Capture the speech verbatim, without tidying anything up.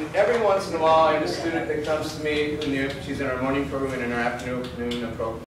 And every once in a while, I have a student that comes to me, and she's in our morning program and in our afternoon program.